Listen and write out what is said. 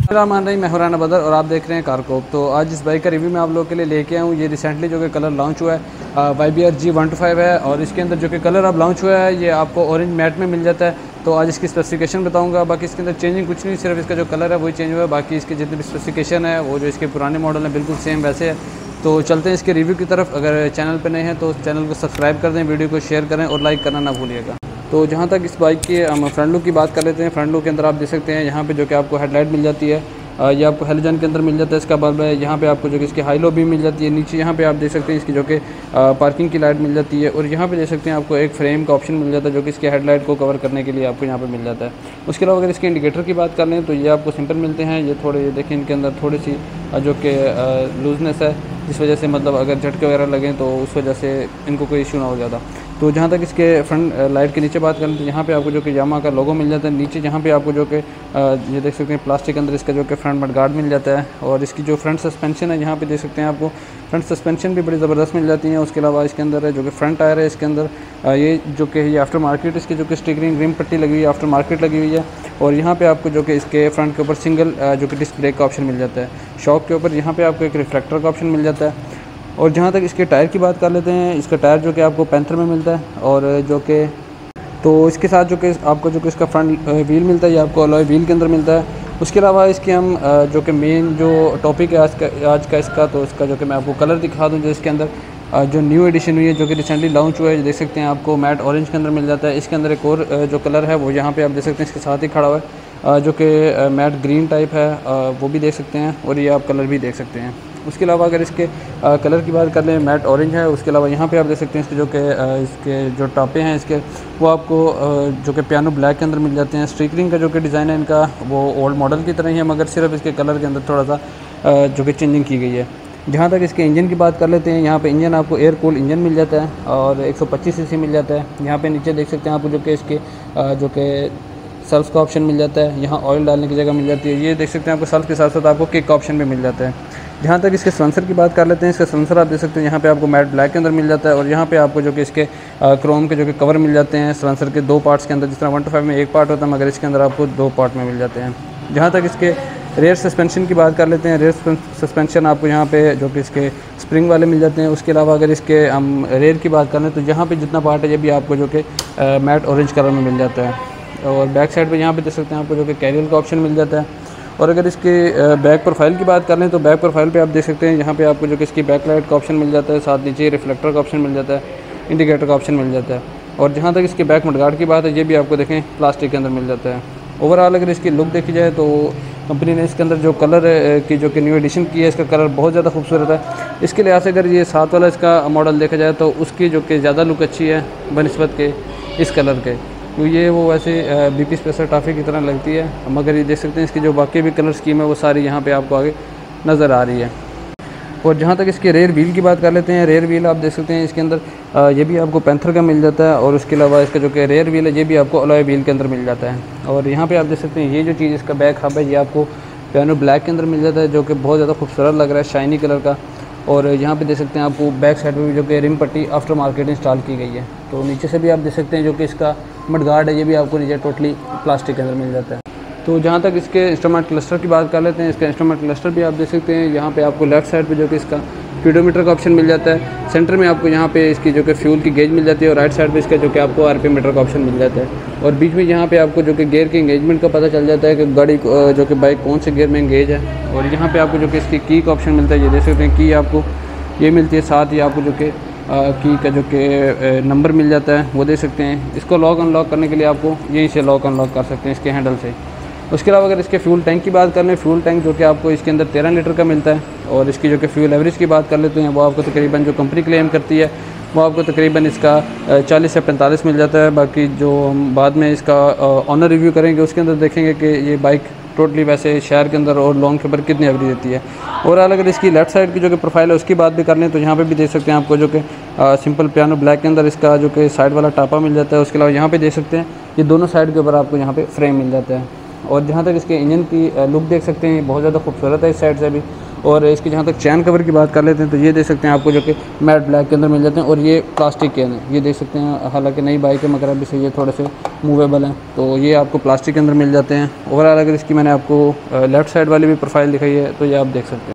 मेरा मान रही मैं हुराना बदर और आप देख रहे हैं कारकोप। तो आज इस बाइक का रिव्यू मैं आप लोगों के लिए लेके आया हूँ। ये रिसेंटली जो कि कलर लॉन्च हुआ है YBR G125 है और इसके अंदर जो कि कलर अब लॉन्च हुआ है ये आपको ऑरेंज मैट में मिल जाता है। तो आज इसकी स्पेसिफिकेशन बताऊंगा। बाकी इसके अंदर चेंजिंग कुछ नहीं, सिर्फ इसका जो कलर है वही चेंज हुआ है। बाकी इसके जितने भी स्पेसिफिकेशन है वो जो इसके पुराने मॉडल हैं बिल्कुल सेम वैसे है। तो चलते हैं इसके रिव्यू की तरफ। अगर चैनल पर नए हैं तो चैनल को सब्सक्राइब कर दें, वीडियो को शेयर करें और लाइक करना ना भूलिएगा। तो जहाँ तक इस बाइक की हम फ्रंट लुक की बात कर लेते हैं। फ्रंट लुक के अंदर आप देख सकते हैं यहाँ पे जो कि आपको हेडलाइट मिल जाती है, ये आपको हेलोजन के अंदर मिल जाता है। इसका बल्ब है, यहाँ पे आपको जो कि इसकी हाई लो भी मिल जाती है। नीचे यहाँ पे आप देख सकते हैं इसकी जो कि पार्किंग की लाइट मिल जाती है और यहाँ पे देख सकते हैं आपको एक फ्रेम का ऑप्शन मिल जाता है जो कि इसके हेडलाइट को कवर करने के लिए आपको यहाँ पे मिल जाता है। उसके अलावा अगर इसके इंडिकेटर की बात कर लें तो ये आपको सिंपल मिलते हैं। ये थोड़े देखें इनके अंदर थोड़ी सी जो कि लूजनेस है, जिस वजह से मतलब अगर झटके वगैरह लगें तो उस वजह से इनको कोई इशू ना हो ज़्यादा। तो जहाँ तक इसके फ्रंट लाइट के नीचे बात करें तो यहाँ पे आपको जो कि यामा का लोगो मिल जाता है। नीचे जहाँ पे आपको जो कि ये देख सकते हैं प्लास्टिक के अंदर इसका जो कि फ्रंट मड गार्ड मिल जाता है। और इसकी जो फ्रंट सस्पेंशन है यहाँ पे देख सकते हैं आपको फ्रंट सस्पेंशन भी बड़ी ज़बरदस्त मिल जाती है। उसके अलावा इसके अंदर है जो कि फ्रंट टायर है, इसके अंदर ये जो कि ये आफ्टर मार्केट इसकी जो कि स्टिकरिंग रिम पट्टी लगी हुई है, आफ्टर मार्केट लगी हुई है। और यहाँ पे आपको जो कि इसके फ्रंट के ऊपर सिंगल जो कि डिस्क ब्रेक का ऑप्शन मिल जाता है। शॉक के ऊपर यहाँ पे आपको एक रिफ्लेक्टर का ऑप्शन मिल जाता है। और जहाँ तक इसके टायर की बात कर लेते हैं, इसका टायर जो कि आपको पैंथर में मिलता है और जो कि तो इसके साथ जो कि आपको जो कि इसका फ्रंट व्हील मिलता है, ये आपको अलॉय व्हील के अंदर मिलता है। उसके अलावा इसके हम जो कि मेन जो टॉपिक है आज का इसका, तो इसका जो कि मैं आपको कलर दिखा दूँ। जो इसके अंदर जो न्यू एडिशन हुई है जो कि रिसेंटली लॉन्च हुआ है, देख सकते हैं आपको मैट ऑरेंज के अंदर मिल जाता है। इसके अंदर एक और जो कलर है वो यहाँ पे आप देख सकते हैं इसके साथ ही खड़ा हुआ है जो कि मैट ग्रीन टाइप है, वो भी देख सकते हैं और ये आप कलर भी देख सकते हैं। उसके अलावा अगर इसके कलर की बात कर लें, मैट ऑरेंज है। उसके अलावा यहाँ पे आप देख सकते हैं इसके जो कि इसके जो टापे हैं इसके वो आपको जो कि पियानो ब्लैक के अंदर मिल जाते हैं। स्टिकरिंग का जो कि डिज़ाइन है इनका वो ओल्ड मॉडल की तरह ही है, मगर सिर्फ इसके कलर के अंदर थोड़ा सा जो कि चेंजिंग की गई है। जहाँ तक इसके इंजन की बात कर लेते हैं, यहाँ पे इंजन आपको एयर कूल इंजन मिल जाता है और 125 सीसी मिल जाता है। यहाँ पे नीचे देख सकते हैं आपको जो कि इसके जो कि सल्फ का ऑप्शन मिल जाता है। यहाँ ऑयल डालने की जगह मिल जाती है। ये देख सकते हैं आपको सल्फ के साथ साथ आपको किक का ऑप्शन भी मिल जाता है। जहाँ तक इसके सेंसर की बात कर लेते हैं, इसका सेंसर आप देख सकते हैं यहाँ पे आपको मैट ब्लैक के अंदर मिल जाता है और यहाँ पे आपको जो कि इसके क्रोम के जो कि कवर मिल जाते हैं सेंसर के दो पार्ट्स के अंदर। जिस तरह 125 में एक पार्ट होता है, मगर इसके अंदर आपको दो पार्ट में मिल जाते हैं। जहाँ तक इसके रेयर सस्पेंशन की बात कर लेते हैं, रेयर सस्पेंशन आपको यहाँ पे जो कि इसके स्प्रिंग वाले मिल जाते हैं। उसके अलावा अगर इसके हम रेयर की बात करें तो यहाँ पे जितना पार्ट है ये भी आपको जो कि मैट ऑरेंज कलर में मिल जाता है। और बैक साइड पे यहाँ पे देख सकते हैं आपको जो कि कैरियर का ऑप्शन मिल जाता है। और अगर इसके बैक प्रोफाइल की बात कर लें तो बैक प्रोफाइल पे आप देख सकते हैं यहाँ पे आपको जो कि इसकी बैक लाइट का ऑप्शन मिल जाता है, साथ नीचे रिफ्लेक्टर का ऑप्शन मिल जाता है, इंडिकेटर का ऑप्शन मिल जाता है। और जहाँ तक इसके बैक मडगार्ड की बात है, ये भी आपको देखें प्लास्टिक के अंदर मिल जाता है। ओवरऑल अगर इसकी लुक देखी जाए तो कंपनी ने इसके अंदर जो कलर की जो कि न्यू एडिशन की है, इसका कलर बहुत ज़्यादा खूबसूरत है। इसके लिहाज से अगर ये 7 वाला इसका मॉडल देखा जाए तो उसकी जो कि ज़्यादा लुक अच्छी है बनिस्बत के इस कलर के। तो ये वो वैसे BP स्पेशल टॉफ़ी की तरह लगती है, मगर ये देख सकते हैं इसकी जो बाकी भी कलर स्कीम है वो सारी यहाँ पे आपको आगे नज़र आ रही है। और जहाँ तक इसके रेयर व्हील की बात कर लेते हैं, रेयर व्हील आप देख सकते हैं इसके अंदर ये भी आपको पैंथर का मिल जाता है। और उसके अलावा इसका जो कि रेयर व्हील है ये भी आपको अलॉय व्हील के अंदर मिल जाता है। और यहाँ पे आप देख सकते हैं ये जो चीज़ इसका बैक हब है ये आपको पियानो ब्लैक के अंदर मिल जाता है, जो कि बहुत ज़्यादा खूबसूरत लग रहा है, शाइनी कलर का। और यहाँ पे देख सकते हैं आपको बैक साइड में भी जो कि रिम पट्टी आफ्टर मार्केट इंस्टॉल की गई है। तो नीचे से भी आप देख सकते हैं जो कि इसका मडगार्ड है ये भी आपको नीचे टोटली प्लास्टिक के अंदर मिल जाता है। तो जहाँ तक इसके इंस्ट्रूमेंट क्लस्टर की बात कर लेते हैं, इसका इंस्ट्रूमेंट क्लस्टर भी आप देख सकते हैं यहाँ पे आपको लेफ्ट साइड पे जो कि इसका स्पीडोमीटर का ऑप्शन मिल जाता है। सेंटर में आपको यहाँ पे इसकी जो कि फ्यूल की गेज मिल जाती है और राइट साइड पे इसका जो कि आपको RPM मीटर का ऑप्शन मिल जाता है। और बीच में यहाँ पे आपको जो कि गियर के इंगेजमेंट का पता चल जाता है कि गाड़ी जो कि बाइक कौन से गियर में इंगेज है। और यहाँ पे आपको जो कि इसकी की का ऑप्शन मिलता है, ये देख सकते हैं की आपको ये मिलती है। साथ ही आपको जो कि की का जो कि नंबर मिल जाता है वो देख सकते हैं। इसको लॉक अनलॉक करने के लिए आपको यहीं से लॉक अनलॉक कर सकते हैं इसके हैंडल से। उसके अलावा अगर इसके फ्यूल टैंक की बात कर लें, फ्यूल टैंक जो कि आपको इसके अंदर 13 लीटर का मिलता है। और इसकी जो कि फ्यूल एवरेज की बात कर लेते हैं वो आपको तकरीबन जो कंपनी क्लेम करती है वो आपको तकरीबन इसका 40 से 45 मिल जाता है। बाकी जो हम बाद में इसका ऑनर रिव्यू करेंगे उसके अंदर देखेंगे कि ये बाइक टोटली वैसे शहर के अंदर और लॉन्ग के ऊपर कितनी एवरेज देती है। और अगर इसकी लेफ्ट साइड की जो कि प्रोफाइल है उसकी बात भी कर लें तो यहाँ पे भी देख सकते हैं आपको जो कि सिंपल पियानो ब्लैक के अंदर इसका जो कि साइड वाला टापा मिल जाता है। उसके अलावा यहाँ पे देख सकते हैं ये दोनों साइड के ऊपर आपको यहाँ पे फ्रेम मिल जाता है। और जहाँ तक इसके इंजन की लुक देख सकते हैं बहुत ज़्यादा खूबसूरत है इस साइड से भी। और इसकी जहाँ तक चैन कवर की बात कर लेते हैं तो ये देख सकते हैं आपको जो कि मैट ब्लैक के अंदर मिल जाते हैं और ये प्लास्टिक के हैं, ये देख सकते हैं। हालांकि नई बाइक है मगर अभी से ये थोड़े से मूवेबल हैं, तो ये आपको प्लास्टिक के अंदर मिल जाते हैं। ओवरऑल अगर इसकी मैंने आपको लेफ़्ट साइड वाली भी प्रोफाइल दिखाई है तो ये आप देख सकते हैं।